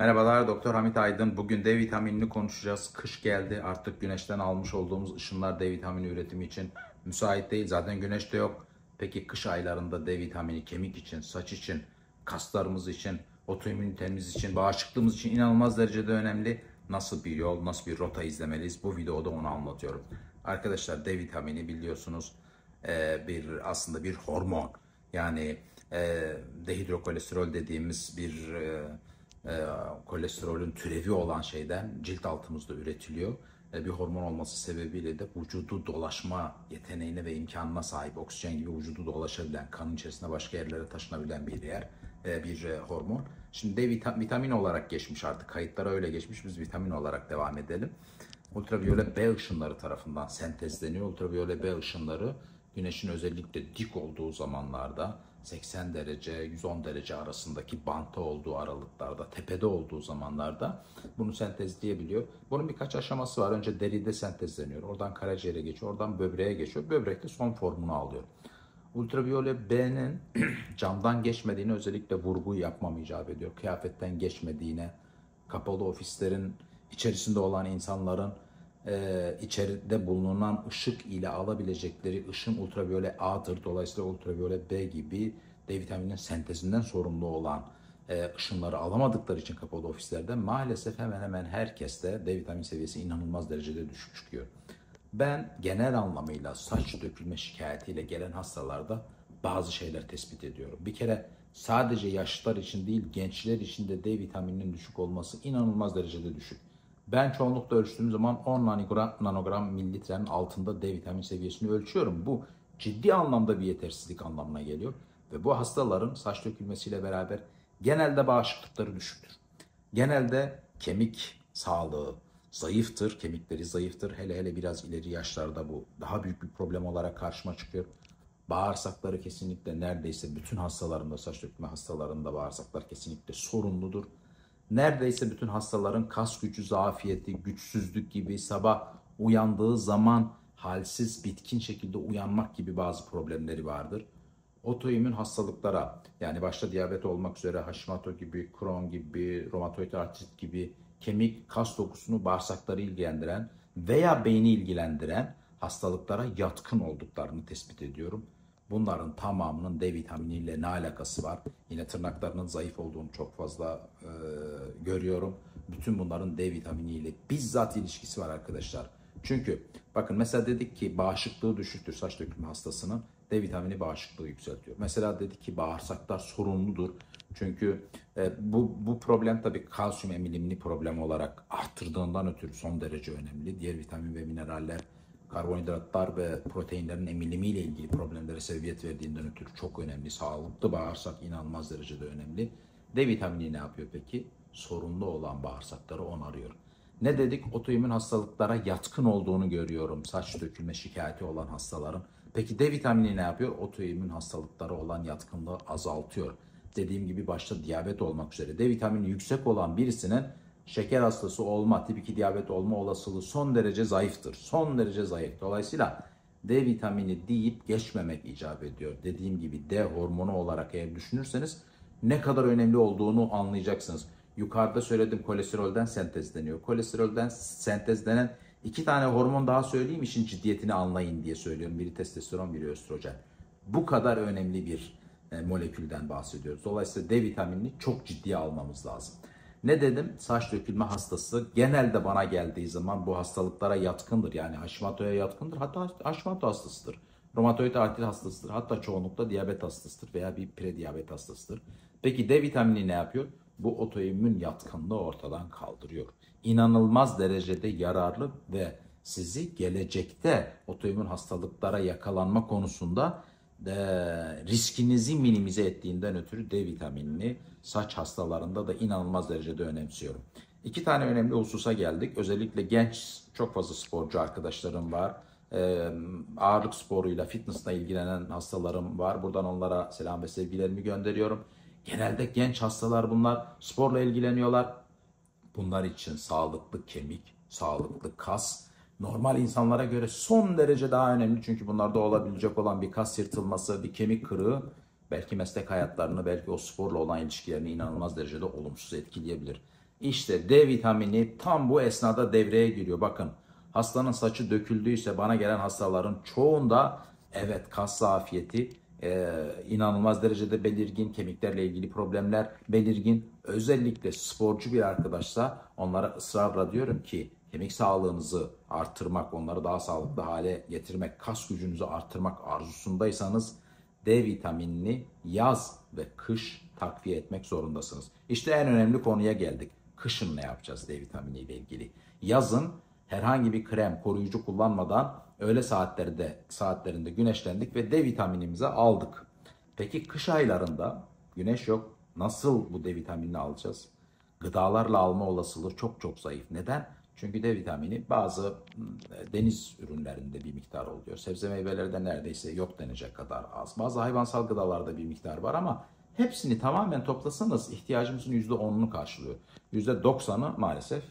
Merhabalar, Doktor Hamit Aydın. Bugün D vitaminini konuşacağız. Kış geldi. Artık güneşten almış olduğumuz ışınlar D vitamini üretimi için müsait değil. Zaten güneş de yok. Peki kış aylarında D vitamini kemik için, saç için, kaslarımız için, otoimmünitemiz için, bağışıklığımız için inanılmaz derecede önemli. Nasıl bir yol, nasıl bir rota izlemeliyiz? Bu videoda onu anlatıyorum. Arkadaşlar, D vitamini biliyorsunuz aslında bir hormon. Yani dehidrokolesterol dediğimiz bir kolesterolün türevi olan şeyden cilt altımızda üretiliyor. Bir hormon olması sebebiyle de vücudu dolaşma yeteneğine ve imkanına sahip, oksijen gibi vücudu dolaşabilen, kanın içerisinde başka yerlere taşınabilen bir hormon. Şimdi de vitamin olarak geçmiş, artık kayıtlara öyle geçmiş, biz vitamin olarak devam edelim. Ultraviyole B ışınları tarafından sentezleniyor. Ultraviyole B ışınları güneşin özellikle dik olduğu zamanlarda, 80 derece 110 derece arasındaki bantta olduğu aralıklarda, tepede olduğu zamanlarda bunu sentezleyebiliyor. Bunun birkaç aşaması var. Önce deride sentezleniyor. Oradan karaciğere geçiyor. Oradan böbreğe geçiyor. Böbrekte son formunu alıyor. Ultraviyole B'nin camdan geçmediğine özellikle vurgu yapmam icap ediyor. Kıyafetten geçmediğine, kapalı ofislerin içerisinde olan insanların içeride bulunan ışık ile alabilecekleri ışın ultraviyole A'dır. Dolayısıyla ultraviyole B gibi D vitamininin sentezinden sorumlu olan ışınları alamadıkları için kapalı ofislerde maalesef hemen hemen herkeste D vitamin seviyesi inanılmaz derecede düşük çıkıyor. Ben genel anlamıyla saç dökülme şikayetiyle gelen hastalarda bazı şeyler tespit ediyorum. Bir kere sadece yaşlılar için değil, gençler için de D vitamininin düşük olması inanılmaz derecede düşük. Ben çoğunlukla ölçtüğüm zaman 10 nanogram mililitrenin altında D vitamin seviyesini ölçüyorum. Bu ciddi anlamda bir yetersizlik anlamına geliyor. Ve bu hastaların saç dökülmesiyle beraber genelde bağışıklıkları düşüktür. Genelde kemik sağlığı zayıftır, kemikleri zayıftır. Hele hele biraz ileri yaşlarda bu daha büyük bir problem olarak karşıma çıkıyor. Bağırsakları kesinlikle neredeyse bütün hastalarında, saç dökülme hastalarında bağırsaklar kesinlikle sorunludur. Neredeyse bütün hastaların kas gücü zafiyeti, güçsüzlük gibi, sabah uyandığı zaman halsiz, bitkin şekilde uyanmak gibi bazı problemleri vardır. Otoimmün hastalıklara, yani başta diyabet olmak üzere Hashimoto gibi, Crohn gibi, romatoid artrit gibi kemik, kas dokusunu, bağırsakları ilgilendiren veya beyni ilgilendiren hastalıklara yatkın olduklarını tespit ediyorum. Bunların tamamının D vitaminiyle ne alakası var? Yine tırnaklarının zayıf olduğunu çok fazla görüyorum. Bütün bunların D vitaminiyle bizzat ilişkisi var arkadaşlar. Çünkü bakın, mesela dedik ki bağışıklığı düşüktür saç dökülme hastasının. D vitamini bağışıklığı yükseltiyor. Mesela dedik ki bağırsaklar sorumludur. Çünkü bu problem tabii kalsiyum emilimini problem olarak arttırdığından ötürü son derece önemli. Diğer vitamin ve mineraller, karbonhidratlar ve proteinlerin emilimiyle ilgili problemlere sebebiyet verdiğinden ötürü çok önemli. Sağlıklı bağırsak inanılmaz derecede önemli. D vitamini ne yapıyor peki? Sorunlu olan bağırsakları onarıyor. Ne dedik? Otoimmün hastalıklara yatkın olduğunu görüyorum saç dökülme şikayeti olan hastaların. Peki D vitamini ne yapıyor? Otoimmün hastalıklara olan yatkınlığı azaltıyor. Dediğim gibi başta diyabet olmak üzere D vitamini yüksek olan birisinin şeker hastası olma, tip 2 diyabet olma olasılığı son derece zayıftır. Son derece zayıf. Dolayısıyla D vitamini deyip geçmemek icap ediyor. Dediğim gibi D hormonu olarak eğer düşünürseniz ne kadar önemli olduğunu anlayacaksınız. Yukarıda söyledim, kolesterolden sentezleniyor. Kolesterolden sentezlenen iki tane hormon daha söyleyeyim, işin ciddiyetini anlayın diye söylüyorum. Biri testosteron, biri östrojen. Bu kadar önemli bir molekülden bahsediyoruz. Dolayısıyla D vitaminini çok ciddiye almamız lazım. Ne dedim? Saç dökülme hastası genelde bana geldiği zaman bu hastalıklara yatkındır. Yani Hashimoto'ya yatkındır. Hatta Hashimoto hastasıdır. Romatoid artrit hastasıdır. Hatta çoğunlukla diyabet hastasıdır veya bir prediyabet hastasıdır. Peki D vitamini ne yapıyor? Bu otoimmün yatkınlığı ortadan kaldırıyor. İnanılmaz derecede yararlı ve sizi gelecekte otoimmün hastalıklara yakalanma konusunda riskinizi minimize ettiğinden ötürü D vitaminini saç hastalarında da inanılmaz derecede önemsiyorum. İki tane önemli hususa geldik. Özellikle genç, çok fazla sporcu arkadaşlarım var. Ağırlık sporuyla, fitnessla ilgilenen hastalarım var. Buradan onlara selam ve sevgilerimi gönderiyorum. Genelde genç hastalar bunlar. Sporla ilgileniyorlar. Bunlar için sağlıklı kemik, sağlıklı kas normal insanlara göre son derece daha önemli. Çünkü bunlarda olabilecek olan bir kas yırtılması, bir kemik kırığı belki meslek hayatlarını, belki o sporla olan ilişkilerini inanılmaz derecede olumsuz etkileyebilir. İşte D vitamini tam bu esnada devreye giriyor. Bakın, hastanın saçı döküldüyse bana gelen hastaların çoğunda evet kas zafiyeti inanılmaz derecede belirgin, kemiklerle ilgili problemler belirgin. Özellikle sporcu bir arkadaşsa onlara ısrarla diyorum ki kemik sağlığınızı artırmak, onları daha sağlıklı hale getirmek, kas gücünüzü artırmak arzusundaysanız D vitaminini yaz ve kış takviye etmek zorundasınız. İşte en önemli konuya geldik. Kışın ne yapacağız D vitamini ile ilgili? Yazın herhangi bir krem, koruyucu kullanmadan öğle saatlerinde güneşlendik ve D vitaminimizi aldık. Peki kış aylarında güneş yok. Nasıl bu D vitaminini alacağız? Gıdalarla alma olasılığı çok çok zayıf. Neden? Çünkü D vitamini bazı deniz ürünlerinde bir miktar oluyor. Sebze meyvelerde neredeyse yok denecek kadar az. Bazı hayvansal gıdalarda bir miktar var ama hepsini tamamen toplasanız ihtiyacımızın %10'unu karşılıyor. %90'ı maalesef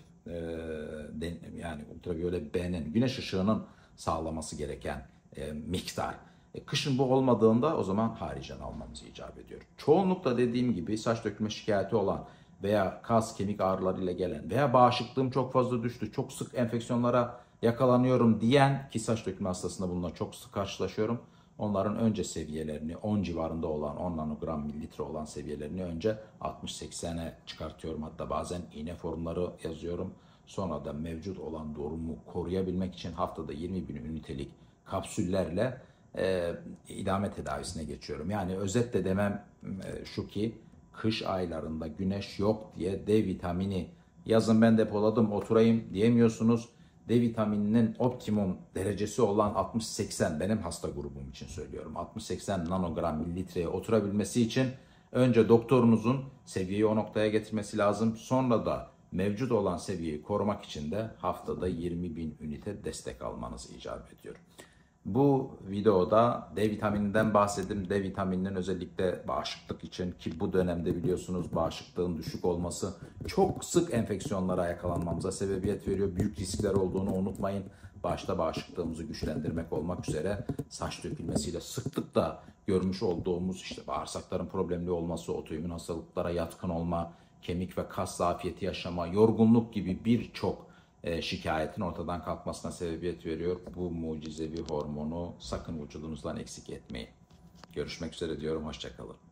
yani ultraviyole B'nin, güneş ışığının sağlaması gereken miktar. Kışın bu olmadığında o zaman haricen almamız icap ediyor. Çoğunlukla dediğim gibi saç dökülme şikayeti olan veya kas kemik ağrılarıyla gelen veya bağışıklığım çok fazla düştü, çok sık enfeksiyonlara yakalanıyorum diyen, ki saç dökülme hastasında bununla çok sık karşılaşıyorum. Onların önce seviyelerini 10 civarında olan 10 nanogram mililitre olan seviyelerini önce 60-80'e çıkartıyorum. Hatta bazen iğne formları yazıyorum. Sonra da mevcut olan durumu koruyabilmek için haftada 20.000 ünitelik kapsüllerle idame tedavisine geçiyorum. Yani özetle demem şu ki kış aylarında güneş yok diye D vitamini yazın ben depoladım oturayım diyemiyorsunuz. D vitamininin optimum derecesi olan 60-80, benim hasta grubum için söylüyorum, 60-80 nanogram mililitreye oturabilmesi için önce doktorunuzun seviyeyi o noktaya getirmesi lazım. Sonra da mevcut olan seviyeyi korumak için de haftada 20.000 ünite destek almanız icap ediyor. Bu videoda D vitamininden bahsettim. D vitamininin özellikle bağışıklık için, ki bu dönemde biliyorsunuz bağışıklığın düşük olması çok sık enfeksiyonlara yakalanmamıza sebebiyet veriyor. Büyük riskler olduğunu unutmayın. Başta bağışıklığımızı güçlendirmek olmak üzere saç dökülmesiyle sıklıkla görmüş olduğumuz işte bağırsakların problemli olması, otoimmün hastalıklara yatkın olma, kemik ve kas zafiyeti yaşama, yorgunluk gibi birçok şikayetin ortadan kalkmasına sebebiyet veriyor. Bu mucizevi hormonu sakın vücudunuzdan eksik etmeyin. Görüşmek üzere diyorum. Hoşça kalın.